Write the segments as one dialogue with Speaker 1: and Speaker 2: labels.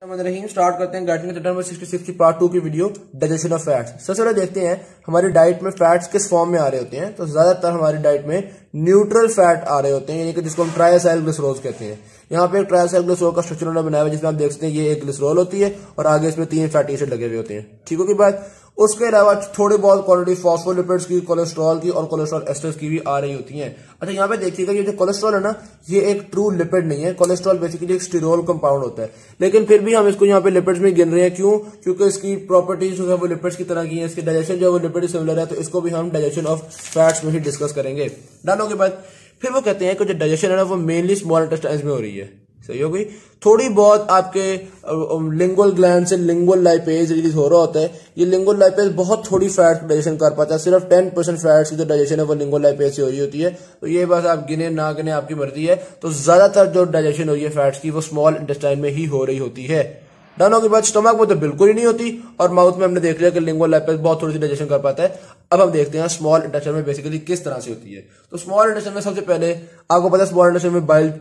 Speaker 1: रहीम start करते हैं guide chapter number 66 की पार्ट 2 की वीडियो डाइजेशन ऑफ फैट्स। सबसे पहले देखते हैं हमारी डाइट में फैट्स किस फॉर्म में आ रहे होते हैं। तो ज्यादातर हमारी डाइट में न्यूट्रल फैट आ रहे होते हैं, यानी कि जिसको हम ट्राइएसाइल ग्लिसरॉल कहते हैं। यहाँ पे एक ट्राइएसाइल ग्लिसरॉल का स्ट्रक्चर उन्होंने बनाया हुआ है, जिसमें आप देख सकते हैं ये एक ग्लिसरॉल होती है और आगे इसमें 3 फैटी एसिड लगे हुए होते हैं। ठीक हो की बात। उसके अलावा थोड़ी बहुत क्वांटिटी फॉस्फोलिपिड्स की, कोलेस्ट्रॉल की और कोलेस्ट्रॉल एस्टर्स की भी आ रही होती है। अच्छा, यहाँ पे देखिएगा ये जो कोलेस्ट्रॉल है ना, ये एक ट्रू लिपिड नहीं है। कोलेस्ट्रॉल बेसिकली एक स्टीरोल कंपाउंड होता है, लेकिन फिर भी हम इसको यहाँ पे लिपिड्स में गिन रहे हैं। क्यों? क्योंकि इसकी प्रॉपर्टीज जो है वो लिपिड्स की तरह की है, इसकी डाइजेशन जो है वो लिपिड सिमिलर है। तो इसको भी हम डाइजेशन ऑफ फैट्स में ही डिस्कस करेंगे। डालो के बाद फिर वो कहते हैं कि जो डाइजेशन है ना वो मेनली स्मॉल इंटेस्टाइन में हो रही है। सही हो गई। थोड़ी बहुत आपके लिंगुअल ग्लैंड से लिंगुअल लाइपेज रिलीज हो रहा होता है। ये लिंगुअल लाइपेज बहुत थोड़ी फैट डाइजेशन कर पाता है, सिर्फ 10% फैट्स की जो डाइजेशन है वो लिंगुअल लाइपेज से हो रही होती है। तो ये बस आप गिने ना गिने आपकी मर्जी है। तो ज्यादातर जो डाइजेशन हो रही है फैट्स की वो स्मॉल इंटेस्टाइन में ही हो रही होती है। डन होने के बाद स्टमक में तो बिल्कुल ही नहीं होती, और माउथ में हमने देख लिया कि लिंगुअल लाइपेज बहुत थोड़ी सी डाइजेशन कर पाता है। अब हम देखते हैं स्मॉल इंटेस्टाइन में बेसिकली किस तरह से होती है। तो स्मॉल इंटेस्टाइन में सबसे पहले आपको पता है स्मॉल इंटेस्टाइन में बाइल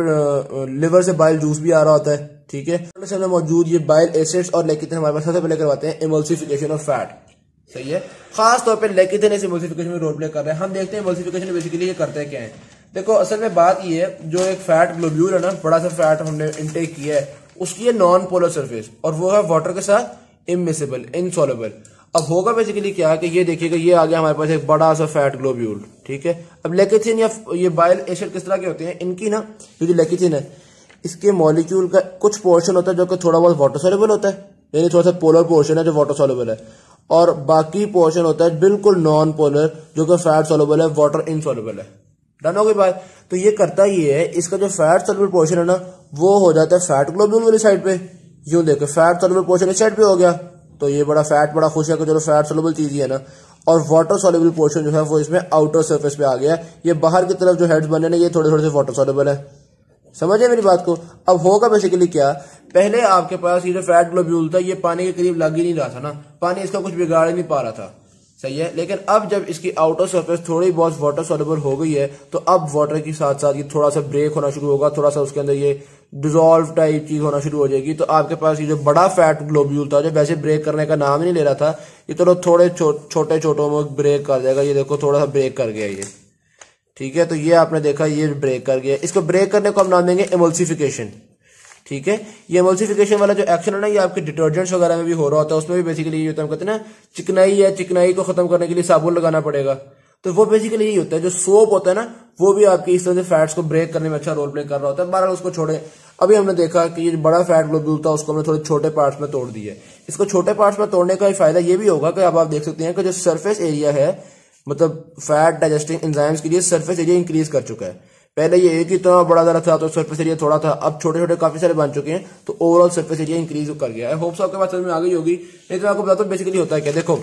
Speaker 1: लिवर से बाइल जूस भी आ रहा होता है। ठीक है, इंटेस्टाइन में मौजूद ये बाइल एसिड्स और लेकिथिन हमारे पास सबसे पहले करवाते हैं इमल्सिफिकेशन ऑफ फैट। सही है, खास तौर पर लेकिथिन इस इमल्सिफिकेशन में रोल प्ले कर रहे हैं। हम देखते हैं इमल्सिफिकेशन बेसिकली ये करते हैं क्या है। देखो असल में बात ये है, जो एक फैट ग्लोब्यूल है ना, बड़ा सा फैट हमने इनटेक किया है, उसकी है नॉन पोलर सरफेस और वो है वाटर के साथ इमिसिबल, इनसॉल्युबल। अब होगा बेसिकली क्या कि ये देखिएगा ये आ गया हमारे पास एक बड़ा सा फैट ग्लोब्यूल। ठीक है, अब लेकिथिन या ये बाइल एसिड किस तरह के होते हैं इनकी ना, ये जो लेकिथिन है इसके मॉलिक्यूल का कुछ पोर्शन होता है जो कि थोड़ा बहुत वाटर सॉल्युबल होता है, यानी थोड़ा सा पोलर पोर्शन है जो वाटर सॉल्युबल है, और बाकी पोर्शन होता है बिल्कुल नॉन पोलर जो कि फैट सॉल्युबल है, वाटर इनसॉल्युबल है। डन हो गई बात। तो ये करता ये है, इसका जो फैट सॉल्युबल पोर्शन है ना वो हो जाता है फैट ग्लोब्यूल वाली साइड पे। यूं देखो फैट सॉल्युबल पोर्शन इस साइड पे हो गया, तो ये बड़ा फैट बड़ा खुश है कि चलो फैट सॉल्युबल चीज ही है ना। और वाटर सॉल्युबल पोर्शन जो है वो इसमें आउटर सरफेस पे आ गया। ये बाहर की तरफ जो हेड्स बने ना ये थोड़े थोड़े से वाटर सॉल्युबल है। समझे मेरी बात को। अब होगा बेसिकली क्या, पहले आपके पास ये जो फैट ग्लोब्यूल था ये पानी के करीब लग ही नहीं रहा था ना, पानी इसका कुछ बिगाड़ ही नहीं पा रहा था। सही है, लेकिन अब जब इसकी आउटर सरफेस थोड़ी बहुत वाटर सॉल्युबल हो गई है तो अब वाटर के साथ साथ ये थोड़ा सा ब्रेक होना शुरू होगा, थोड़ा सा उसके अंदर ये डिजोल्व टाइप चीज होना शुरू हो जाएगी। तो आपके पास ये जो बड़ा फैट ग्लोब्यूल था जो वैसे ब्रेक करने का नाम ही नहीं ले रहा था, ये तो थोड़े छोटे छोटों में ब्रेक कर देगा। ये देखो थोड़ा सा ब्रेक कर गया ये। ठीक है, तो ये आपने देखा ये ब्रेक कर गया। इसको ब्रेक करने को हम नाम देंगे इमल्सिफिकेशन। ठीक है, ये इमल्सिफिकेशन वाला जो एक्शन है ना ये आपके डिटर्जेंट्स वगैरह में भी हो रहा होता है। उसमें भी बेसिकली ये होता है, हम कहते हैं ना चिकनाई है, चिकनाई को खत्म करने के लिए साबुन लगाना पड़ेगा। तो वो बेसिकली यही होता है, जो सोप होता है ना वो भी आपकी इस तरह से फैट्स को ब्रेक करने में अच्छा रोल प्ले कर रहा होता है। बहरहाल उसको छोड़े, अभी हमने देखा कि ये बड़ा फैट ग्लोब्यूल था उसको हमने थोड़े छोटे पार्ट्स में तोड़ दिया। इसको छोटे पार्ट्स में तोड़ने का फायदा ये भी होगा कि अब आप देख सकते हैं कि जो सरफेस एरिया है, मतलब फैट डाइजेस्टिंग एंजाइम्स के लिए सरफेस एरिया इंक्रीज कर चुका है। पहले ये एक ही इतना बड़ा जरा था तो सरफेस एरिया थोड़ा था, अब छोटे छोटे काफी सारे बन चुके हैं, तो ओवरऑल सरफेस एरिया इंक्रीज कर गया है। होप्स आपके पास समझ में आ गई होगी। नहीं तो मैं आपको बताता हूँ बेसिकली होता है क्या। देखो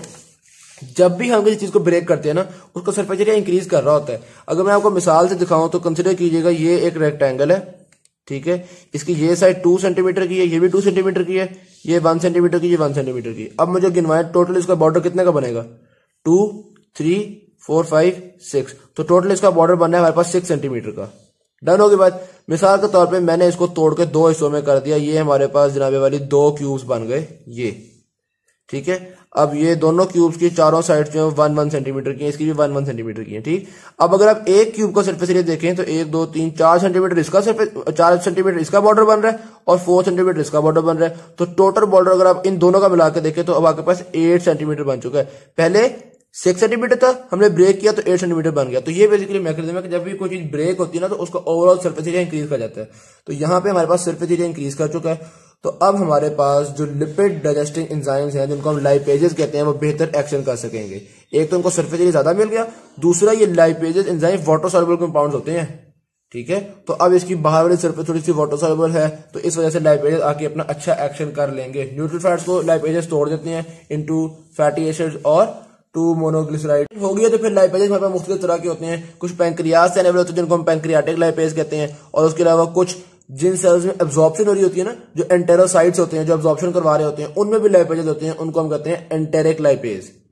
Speaker 1: जब भी हम किसी चीज को ब्रेक करते हैं ना उसका सरफेस एरिया इंक्रीज कर रहा होता है। अगर मैं आपको मिसाल से दिखाऊं तो कंसिडर कीजिएगा ये एक रेक्टेंगल है। ठीक है, इसकी ये साइड 2 सेंटीमीटर की है, ये भी 2 सेंटीमीटर की है, ये 1 सेंटीमीटर की, ये 1 सेंटीमीटर की। अब मुझे गिनवाएं टोटल इसका बॉर्डर कितने का बनेगा, 2 3 4 5 6। तो टोटल इसका बॉर्डर बनना है हमारे पास 6 सेंटीमीटर का। डन होगी बात। मिसाल के तौर पे मैंने इसको तोड़ के 2 हिस्सों में कर दिया। ये हमारे पास जनाबे वाली 2 क्यूब्स बन गए ये। ठीक है, अब ये दोनों क्यूब्स की चारों साइड जो 1-1 सेंटीमीटर की है, इसकी भी 1-1 सेंटीमीटर की है। ठीक, अब अगर आप एक क्यूब का सरफेस एरिया देखें तो 1 2 3 4 सेंटीमीटर इसका सरफेस, 4 सेंटीमीटर इसका बॉर्डर बन रहा है और 4 सेंटीमीटर इसका बॉर्डर बन रहा है। तो टोटल बॉर्डर अगर आप इन दोनों का मिला के देखें तो अब आपके पास 8 सेंटीमीटर बन चुका है। पहले 6 सेंटीमीटर था, हमने ब्रेक किया तो 8 सेंटीमीटर बन गया। तो ये बेसिकली मैकेनिज्म है कि जब भी कोई चीज ब्रेक होती है ना तो उसका ओवरऑल सरफेस एरिया इंक्रीज कर जाता है। तो यहाँ पे हमारे पास सरफेस एरिया इंक्रीज कर चुका है। तो अब हमारे पास जो लिपिड डाइजेस्टिंग एंजाइम्स हैं जिनको हम लाइपेजेस कहते हैं वो बेहतर एक्शन कर सकेंगे। एक तो उनको सरफेस एरिया ज्यादा मिल गया, दूसरा ये lipases enzyme water soluble compounds होते हैं। ठीक है, तो अब इसकी बाहर वाली सरफेस थोड़ी सी वाटर सॉल्युबल है तो इस वजह से लाइपेजेस आके अपना अच्छा एक्शन कर लेंगे। न्यूट्रल फैट्स को लाइपेजेस तोड़ देते हैं इनटू फैटी एसिड्स और 2 मोनोग्लिसराइड हो गया। तो फिर लाइपेजेस हमारे पास मुख्तलिफ तरह के होते हैं। कुछ पैंक्रियाज से अवेलेबल होते हैं जिनको हम पैंक्रियाटिक लाइपेज कहते हैं, और उसके अलावा कुछ जिन सेल्स में एब्जॉर्प्शन हो रही होती है ना, जो एंटेरोसाइट्स होते हैं जो एब्जॉर्प्शन करवा रहे होते हैं, उनमें भी लाइपेजेस होते हैं, उनको हम कहते हैं एंटेरिक लाइपेज।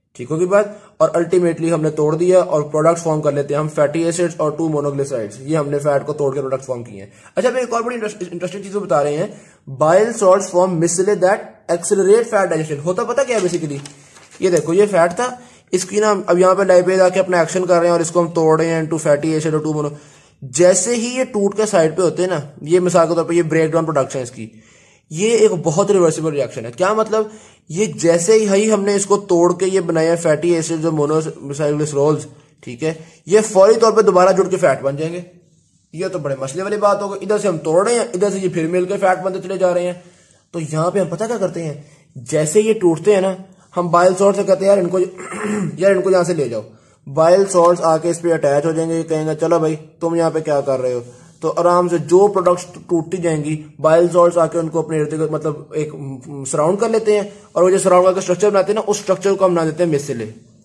Speaker 1: ठीक होगी बात। और अल्टीमेटली हमने तोड़ दिया और प्रोडक्ट्स फॉर्म कर लेते हैं हम फैटी एसिड्स और 2 मोनोग्लिसराइड्स। ये हमने फैट को तोड़ के प्रोडक्ट्स फॉर्म किए हैं। अच्छा, मैं एक और बड़ी इंटरेस्टिंग चीज बता रहे हैं, bile salts form micelles that accelerate fat digestion. होता पता क्या है बेसिकली, ये देखो ये फैट था, इसकी ना अब यहाँ पे लाइपेज आके अपना एक्शन कर रहे हैं और इसको हम तोड़ रहे हैं इनटू फैटी एसिड और 2 मोनो। जैसे ही ये टूट के साइड पे होते हैं ना, ये मिसाल के तौर पे ये ब्रेक डाउन प्रोडक्ट्स है इसकी, ये एक बहुत रिवर्सिबल रिएक्शन है। क्या मतलब, ये जैसे ही हमने इसको तोड़ के ये बनाया फैटी एसिड जो मोनोग्लिसरोल्स, ठीक है, ये फौरी तौर पे दोबारा जुड़ के फैट बन जाएंगे। ये तो बड़े मसले वाली बात हो गई, इधर से हम तोड़ रहे हैं, इधर से ये फिर मिलकर फैट बनते चले जा रहे हैं। तो यहां पे हम पता क्या करते हैं, जैसे ये टूटते हैं ना, हम बाइल सॉल्ट से कहते हैं यार इनको यहां से ले जाओ। बाइल सॉल्ट्स आके इस पे अटैच हो जाएंगे, कहेंगे चलो भाई तुम यहाँ पे क्या कर रहे हो, तो आराम से जो प्रोडक्ट्स टूटती जाएंगी बाइल सॉल्ट्स आके उनको अपने इर्द गिर्द मतलब एक सराउंड कर लेते हैं, और वो जो सराउंड करके स्ट्रक्चर बनाते हैं ना, उस स्ट्रक्चर को हम बना देते हैं मिसले।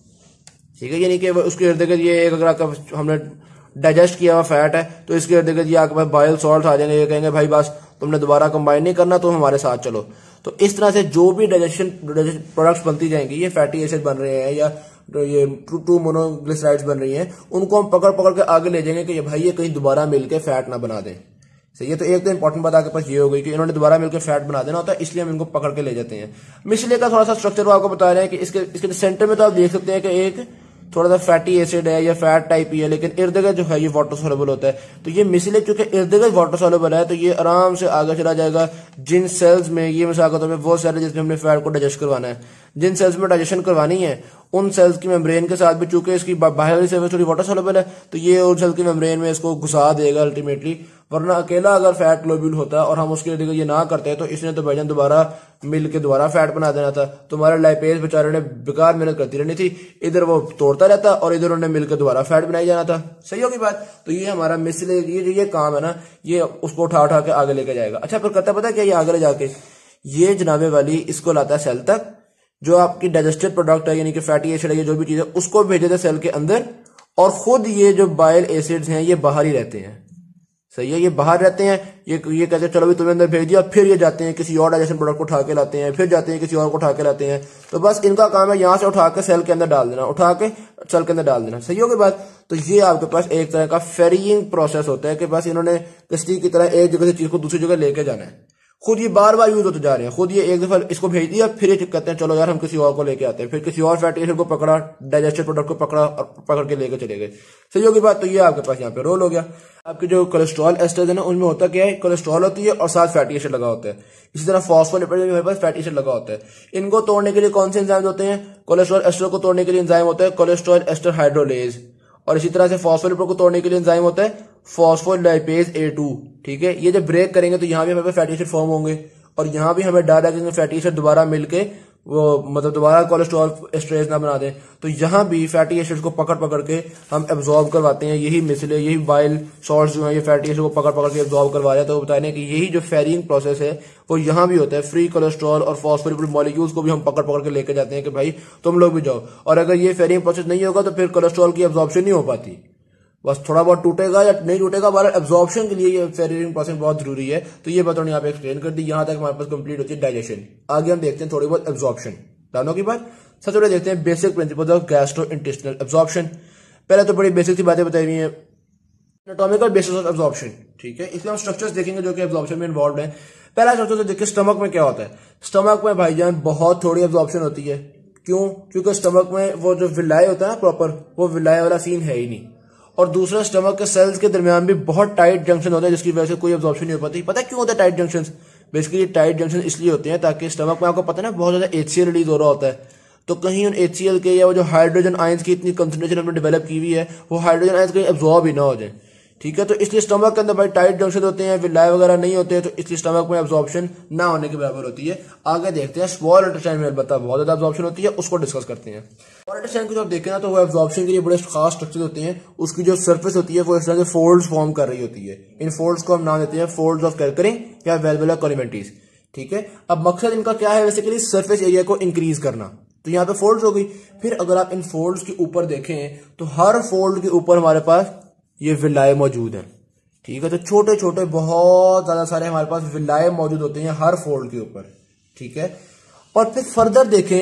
Speaker 1: ठीक है, यानी कि उसके इर्द गिर्द ये एक अगर हमने डाइजेस्ट किया हुआ फैट है तो इसके इर्द गिर्द ये आके बाइल सॉल्ट आ जाएंगे, ये कहेंगे भाई बस तुमने दोबारा कंबाइन नहीं करना, तुम हमारे साथ चलो। तो इस तरह से जो भी डाइजेशन प्रोडक्ट्स बनती जाएंगी, ये फैटी एसिड बन रहे हैं या ये 2 मोनोग्लिसराइड्स बन रही हैं, उनको हम पकड़ पकड़ के आगे ले जाएंगे कि भाई ये कहीं दोबारा मिलकर फैट ना बना दें। सही है, तो एक तो इंपॉर्टेंट बात आपके पास ये हो गई कि इन्होंने दोबारा मिलकर फैट बना देना होता है, इसलिए हम इनको पकड़ के ले जाते हैं। मिसले का थोड़ा सा स्ट्रक्चर आपको बता रहे हैं कि इसके सेंटर में तो आप देख सकते हैं कि एक थोड़ा सा फैटी एसिड है या फैट टाइप ही है, लेकिन इर्द गिर्द जो है ये वाटर सोल्युबल होता है। तो ये मिसले चूंकि इर्द गिर्द वाटर सोल्युबल है, तो ये आराम से आगे चला जाएगा जिन सेल्स में, ये मिसाल के तौर पे वो सेल है जिसमें हमने फैट को डाइजेस्ट करवाना है, जिन सेल्स में डाइजेशन करवानी है उन सेल्स की मेम्ब्रेन के साथ भी, चूंकि इसकी बाहरी सर्फेस थोड़ी वाटर सोल्युबल है, तो ये उन सेल्स की मेम्ब्रेन में इसको घुसा देगा अल्टीमेटली। वरना अकेला अगर फैट ग्लोब्यूल होता और हम उसके लिए ये ना करते तो इसने तो भाईजान दोबारा मिल के दोबारा फैट बना देना था। तुम्हारा लाइपेज बेचारे ने बेकार मेहनत करती रहनी थी, इधर वो तोड़ता रहता और इधर उन्होंने मिलकर दोबारा फैट बनाई जाना था। सही होगी बात। तो ये हमारा मिसले ये काम है ना, ये उसको उठा उठा के आगे लेके जाएगा। अच्छा, फिर करता पता क्या, ये आगे ले जाके ये जनाबे वाली इसको लाता है सेल तक, जो आपकी डाइजेस्टेड प्रोडक्ट है यानी कि फैटी एसिड है, जो भी चीज है उसको भेजे थे सेल के अंदर, और खुद ये जो बाइल एसिड्स हैं ये बाहर ही रहते हैं। सही है, ये बाहर रहते हैं, ये कहते हैं चलो भी तुम्हें अंदर भेज दिया, फिर ये जाते हैं किसी और डाइजेशन प्रोडक्ट को उठा के लाते हैं, फिर जाते हैं किसी और को उठा के लाते हैं। तो बस इनका काम है यहाँ से उठा के सेल के अंदर डाल देना, उठा के सेल के अंदर डाल देना। सही होगी बात। तो ये आपके पास एक तरह का फेरिंग प्रोसेस होता है कि बस इन्होंने कश्ती की तरह एक जगह से चीज को दूसरी जगह लेके जाना है। खुद ये बार बार यूज होते जा रहे हैं, खुद ये एक दफा इसको भेज दिया, फिर ये कहते हैं चलो यार हम किसी और को लेके आते हैं, फिर किसी और फैटी एसिड को पकड़ा, डाइजेस्टेड प्रोडक्ट को पकड़ा और पकड़ के लेके चले गए। सही होगी बात। तो ये आपके पास यहाँ पे रोल हो गया। आपके जो कोलेस्ट्रॉल एस्टर्स है ना, उनमें होता क्या है, कोलेस्ट्रॉल होती है और साथ फैटी एसिड लगा होता है। इसी तरह फॉस्फोलिपिड में हमारे पास फैटी एसिड लगा होता है। इनको तोड़ने के लिए कौन से एंजाइम होते हैं, कोलेस्ट्रॉल एस्टर को तोड़ने के लिए एंजाइम होता है कोलेस्ट्रॉल एस्टर हाइड्रोलेज, और इसी तरह से फॉस्फोलिपिड को तोड़ने के लिए एंजाइम होता है फॉस्फोलाइपेज A2। ठीक है, ये जब ब्रेक करेंगे तो यहाँ भी हमारे फैटी एसिड फॉर्म होंगे, और यहाँ भी हमें डर है कि फैटी एसिड दोबारा मिलके वो मतलब दोबारा कोलेस्ट्रॉल एस्टरेज ना बना दे। तो यहाँ भी फैटी एसिड को पकड़ पकड़ के हम एब्जॉर्ब करवाते हैं। यही मिसले, यही बाइल सॉल्ट्स जो है ये फैटी एसिड को पकड़ पकड़ के एब्जॉर्ब करवा रहे हैं। तो बताने कि यही जो फेरिंग प्रोसेस है वो यहाँ भी होता है। फ्री कोलेस्ट्रॉल और फॉस्फोलिपिड मॉलिक्यूल्स को भी हम पकड़ पकड़ के लेके जाते हैं कि भाई तुम लोग भी जाओ। और अगर ये फेरिंग प्रोसेस नहीं होगा तो फिर कोलेस्ट्रॉल की एब्जॉर्प्शन नहीं हो पाती, बस थोड़ा बहुत टूटेगा या नहीं टूटेगा, हमारे एब्जॉर्प्शन के लिए ये फेरिंग प्रोसेस बहुत जरूरी है। तो ये बात उन्होंने यहाँ पे एक्सप्लेन कर दी। यहाँ तक हमारे पास कंप्लीट होती है डाइजेशन। आगे हम देखते हैं थोड़ी बहुत एब्जॉर्प्शन दानों की बात। सबसे पहले देखते हैं basic principles of gastrointestinal absorption. पहले तो बड़ी बेसिक सी बातें बताई हुई हैं, एनाटॉमिकल बेसिस ऑफ एब्जॉर्प्शन। ठीक है, इसमें हम स्ट्रक्चर्स देखेंगे जो कि एब्जॉर्प्शन में इन्वॉल्व है। पहला स्ट्रक्चर देखिए स्टमक में क्या होता है। स्टमक में भाईजान बहुत थोड़ी एब्जॉर्प्शन होती है। क्यों? क्योंकि स्टमक में वो जो विलाय होता है ना प्रॉपर, वो विलाय वाला सीन है ही नहीं। और दूसरा, स्टमक के सेल्स के दरमियान भी बहुत टाइट जंक्शन होता है जिसकी वजह से कोई एब्जॉर्प्शन नहीं हो पाती। पता है क्यों होता है tight junction? Basically tight junction इसलिए होते हैं ताकि स्टमक में, आपको पता है ना, बहुत ज्यादा HCl रिलीज हो रहा होता है। तो कहीं उन HCl के या वो जो हाइड्रोजन आयंस की इतनी कंसंट्रेशन हमने डेवलप की हुई है, वो हाइड्रोजन आयंस कहीं एब्जॉर्ब ही ना हो जाए। ठीक है, तो इसलिए स्टमक के अंदर भाई टाइट जंक्शन होते हैं, विलाय वगैरह नहीं होते हैं, तो इसलिए स्टमक में एब्जॉर्प्शन ना होने के बराबर होती है। आगे देखते हैं स्मॉल इंटेस्टाइन में अलबत्ता बहुत ज्यादा एब्जॉर्प्शन होती है, उसको डिस्कस करते हैं। स्मॉल इंटेस्टाइन को जब देखें ना, तो वो एब्जॉर्प्शन के लिए बड़े खास स्ट्रक्चर होते हैं। उसकी जो सर्फेस होती है वो इस तरह के फोल्ड्स फॉर्म कर रही होती है। इन फोल्ड्स को हम नाम देते हैं फोल्ड्स ऑफ कैल्करिंग या वेल्वुलर कोलिमेंटीज। ठीक है, अब मकसद इनका क्या है, बेसिकली सरफेस एरिया को इंक्रीज करना। तो यहाँ पे फोल्ड्स हो गई। फिर अगर आप इन फोल्ड्स के ऊपर देखें तो हर फोल्ड के ऊपर हमारे पास ये विलाय मौजूद है। ठीक है, तो छोटे छोटे बहुत ज्यादा सारे हमारे पास विलाय मौजूद होते हैं हर फोल्ड के ऊपर। ठीक है, और फिर फर्दर देखें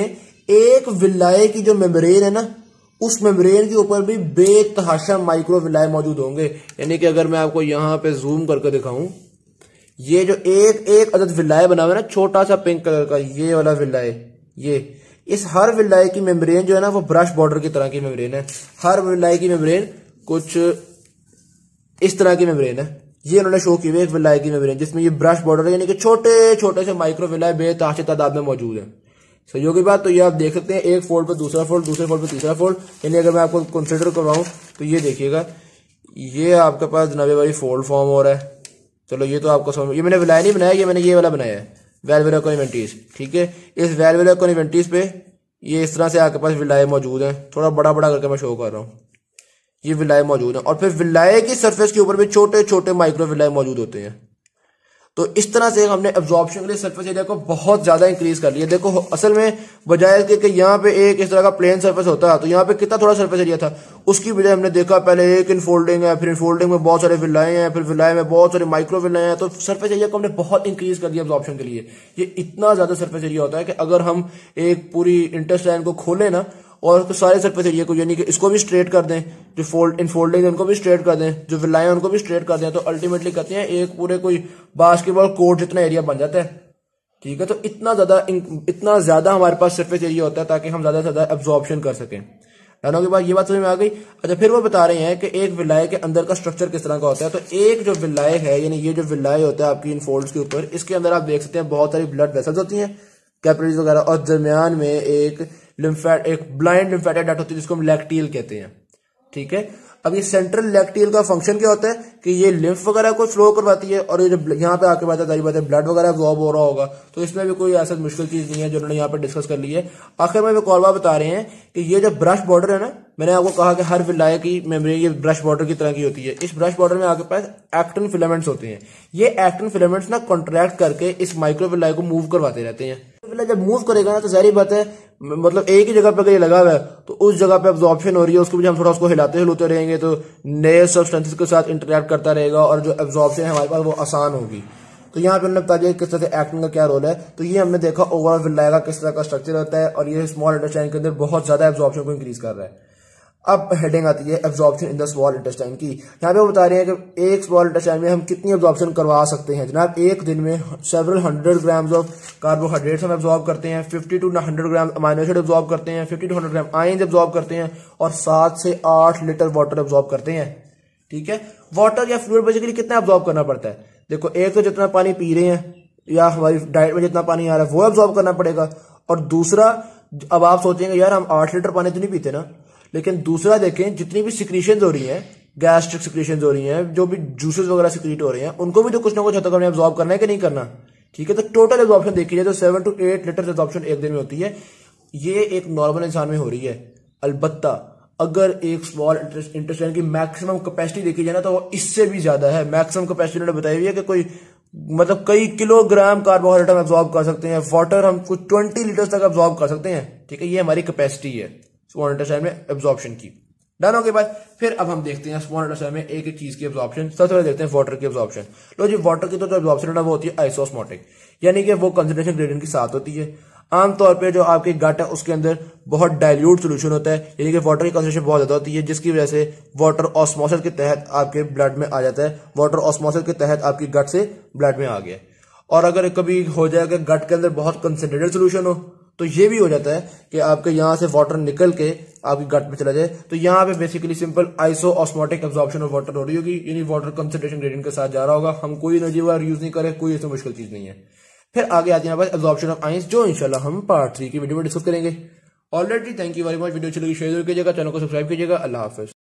Speaker 1: एक विलाय की जो मेम्ब्रेन है ना, उस मेम्ब्रेन के ऊपर भी बेतहाशा माइक्रो विलाय मौजूद होंगे। यानी कि अगर मैं आपको यहां पे जूम करके दिखाऊं, ये जो एक एक अदद विलाय बना हुआ है ना, छोटा सा पिंक कलर का, ये वाला विलाय, ये इस हर विलाय की मेम्ब्रेन जो है ना वो ब्रश बॉर्डर की तरह की मेम्ब्रेन है। हर विलाय की मेम्ब्रेन कुछ इस तरह की मेम्ब्रेन है। ये उन्होंने शो की हुई एक विलाय की मेम्ब्रेन जिसमें ये ब्रश बॉर्डर है, यानी कि छोटे छोटे से माइक्रो विलाय बेतहाशे तादाद में मौजूद है। सही होगी बात। तो ये आप देख सकते हैं, एक फोल्ड पे दूसरा फोल्ड, दूसरे फोल्ड पे तीसरा फोल्ड। यानी अगर मैं आपको कंसिडर करवाऊं तो ये देखिएगा, ये आपके पास नवे वाली फोल्ड फॉर्म हो रहा है। चलो ये तो आपको समझ, ये मैंने विलाय नहीं बनाया, ये मैंने ये वाला बनाया है, वैल्वुलर कॉन्वेंटिस। ठीक है, इस वैल्वुलर कॉन्वेंटिस पे ये इस तरह से आपके पास विलाय मौजूद है। थोड़ा बड़ा बड़ा करके मैं शो कर रहा हूँ, ये विलाय मौजूद है। और फिर विलाय की सरफेस के ऊपर भी छोटे छोटे माइक्रो विलाय मौजूद होते हैं। तो इस तरह से हमने एब्जॉर्प्शन के लिए सरफेस एरिया को बहुत ज्यादा इंक्रीज कर लिया। देखो असल में बजाय इसके कि यहाँ पे एक इस तरह का प्लेन सरफेस होता है, तो यहाँ पे कितना थोड़ा सरफेस एरिया था, उसकी बजाय हमने देखा पहले एक इनफोल्डिंग है, फिर इनफोल्डिंग में बहुत सारे विलाय हैं, फिर विलाय में बहुत सारे माइक्रो विलाय हैं। तो सरफेस एरिया को हमने बहुत इंक्रीज कर दिया एब्जॉर्प्शन के लिए। ये इतना ज्यादा सरफेस एरिया होता है कि अगर हम एक पूरी इंटेस्टाइन को खोलें ना और तो सारे सरफेस एरिया को, यानी कि इसको भी स्ट्रेट कर दें, जो फोल्ड इनफोल्डिंग है उनको भी स्ट्रेट कर दें, जो विलाय है उनको भी स्ट्रेट कर दें, तो अल्टीमेटली कहते हैं एक पूरे कोई बास्केटबॉल कोर्ट जितना एरिया बन जाता है। ठीक है, तो इतना ज्यादा हमारे पास सरफेस एरिया होता है ताकि हम ज्यादा से ज्यादा एब्जॉर्प्शन कर सकें। जानों के बाद ये बात समझ में आ गई। अच्छा, फिर वो बता रहे हैं कि एक विलाय के अंदर का स्ट्रक्चर किस तरह का होता है। तो एक जो विलाय है, यानी ये जो विलाय होता है आपकी इन फोल्ड्स के ऊपर, इसके अंदर आप देख सकते हैं बहुत सारी ब्लड वेसल्स होती हैं, कैपिलरीज वगैरह, और दरमियान में एक ब्लाइंड लिम्फेटिक डक्ट होती है जिसको हम लैक्टियल कहते हैं। ठीक है, अब ये सेंट्रल लैक्टियल का फंक्शन क्या होता है कि ये लिम्फ वगैरह को फ्लो करवाती है, और ये जो यहाँ पे आके बात है ब्लड वगैरह अब्सॉर्ब हो रहा होगा। तो इसमें भी कोई ऐसा मुश्किल चीज नहीं है जो उन्होंने यहाँ पे डिस्कस कर ली है। आखिर में कॉल बात बता रहे हैं कि ये जो ब्रश बॉर्डर है ना, मैंने आपको कहा कि हर विलाय की मेम्ब्रेन ये ब्रश बॉर्डर की तरह की होती है। इस ब्रश बॉर्डर में आपके पास एक्टिन फिलामेंट्स होते हैं। ये एक्टिन फिलामेंट्स ना कॉन्ट्रैक्ट करके इस माइक्रो विलाय को मूव करवाते रहते हैं। जब मूव करेगा ना तो जाहिर बात है, मतलब एक ही जगह पे अगर ये लगा हुआ है तो उस जगह पे एब्जॉर्प्शन हो रही है, उसको भी हम थोड़ा उसको हिलाते रहेंगे तो नए सब्सटेंसेस के साथ इंटरेक्ट करता रहेगा और जो एब्जॉर्प्शन है हमारे पास वो आसान होगी। तो यहाँ पे उन्होंने बता दिया किस तरह से एक्टिन का क्या रोल है। तो ये हमने देखा ओवरऑल विलाय का किस तरह का स्ट्रक्चर होता है, और ये स्मॉल इंटेस्टाइन के अंदर बहुत ज्यादा एब्जॉर्प्शन को इंक्रीज कर रहा है। अब हेडिंग आती है absorption in the small intestine की। यहाँ पे वो बता रहे हैं कि एक स्मॉल इंटेस्टाइन में हम कितनी एब्जॉर्प्शन करवा सकते हैं। जनाब एक दिन में सेवरल 100 ग्राम्स ऑफ कार्बोहाइड्रेट्स हम एब्जॉर्ब करते हैं, 50 to 100 gram amino acid absorb करते हैं, 50 to 100 ग्राम आयंस एब्जॉर्ब करते हैं, और 7 से 8 लीटर वाटर एब्जॉर्ब करते हैं। ठीक है, वाटर या फ्लूइड बेसिकली कितना एब्जॉर्ब करना पड़ता है। देखो, एक तो जितना पानी पी रहे हैं या हमारी डाइट में जितना पानी आ रहा है वो एब्जॉर्ब करना पड़ेगा, और दूसरा अब आप सोचेंगे यार हम 8 लीटर पानी तो नहीं पीते ना, लेकिन दूसरा देखें जितनी भी सिक्रीशंस हो रही हैं, गैस्ट्रिक सिक्रीशंस हो रही हैं, जो भी जूसेस वगैरह सिक्रीट हो रहे हैं, उनको भी तो कुछ ना कुछ हद तक हमने एब्जॉर्ब करना है कि नहीं करना। ठीक है, तो टोटल एब्जॉर्प्शन देखी जाए तो 7 to 8 लीटर एब्जॉर्प्शन एक दिन में होती है। ये एक नॉर्मल इंसान में हो रही है। अलबत्ता अगर एक स्मॉल इंटेस्टाइन की मैक्सिमम कैपेसिटी देखी जाए ना तो वो इससे भी ज्यादा है। मैक्सिमम कैपेसिटी उन्होंने बताई हुई है कि कोई मतलब कई किलोग्राम कार्बोहाइड्रेट हम एब्जॉर्ब कर सकते हैं, वाटर हम कुछ 20 लीटर तक एब्जॉर्ब कर सकते हैं। ठीक है, ये हमारी कैपेसिटी है स्मॉल इंटेस्टाइन में एब्जॉर्प्शन की। डन होने के बाद फिर अब हम देखते हैं स्मॉल इंटेस्टाइन में एक एक चीज की एब्जॉर्प्शन। सबसे पहले देखते हैं वाटर की एब्जॉर्प्शन। लो जी, वाटर की तो जो एब्जॉर्प्शन है ना वो होती है आइसोस्मोटिक, यानी कि वो कंसंट्रेशन ग्रेडियंट के साथ होती है। आमतौर पे जो आपकी गट है उसके अंदर बहुत डाइल्यूट सोल्यूशन होता है, यानी कि वाटर की कंसंट्रेशन बहुत ज्यादा होती है, जिसकी वजह से वाटर ऑस्मोसिस के तहत आपके ब्लड में आ जाता है। वाटर ऑस्मोसिस के तहत आपकी गट से ब्लड में आ गया। और अगर कभी हो जाए कि गट के अंदर बहुत कंसंट्रेटेड सोल्यूशन हो तो ये भी हो जाता है कि आपके यहां से वाटर निकल के आपकी गट में चला जाए। तो यहाँ पे basically simple iso osmotic absorption of water हो रही होगी, यानी वाटर कंसंट्रेशन ग्रेडियंट के साथ जा रहा होगा। हम कोई एनर्जी वगैरह यूज नहीं करें, कोई इसमें मुश्किल चीज नहीं है। फिर आगे आती है एब्जॉर्प्शन ऑफ आयंस, जो इंशाल्लाह हम पार्ट 3 की वीडियो में डिस्कस करेंगे। Already thank you very much. Video अच्छी लगी शेयर कीजिएगा, चैनल को सब्सक्राइब कीजिएगा। अल्लाह हाफिज।